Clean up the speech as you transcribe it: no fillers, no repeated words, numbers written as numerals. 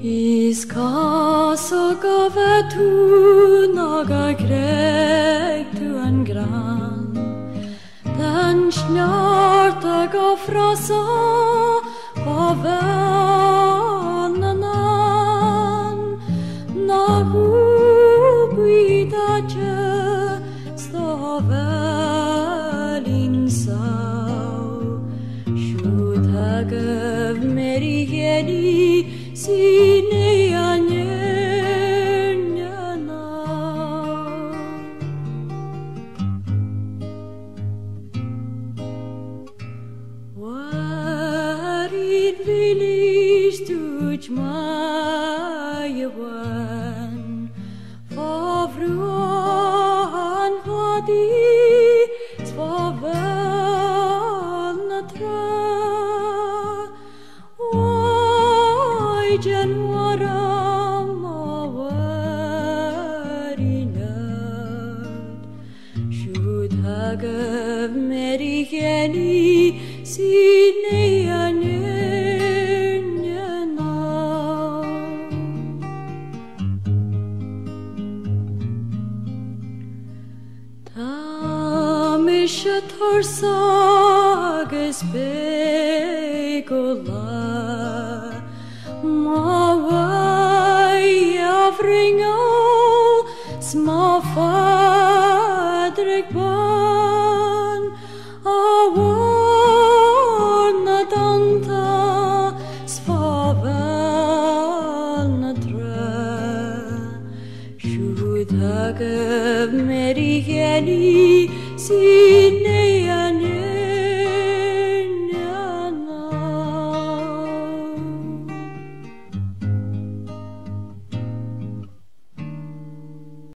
Iskasok av tu naga greg tu en gran. Den snarta ga fra sa av vännerna. Na hubida je stavel insau. Shutagav meri heli sine anjerna. Warit willst du majewan, favruan vadi svavelna tra. Januaram avarinat Shudhagav meri geni sine anjerna. Tamisha torsages begola Mawai avringal små fadrek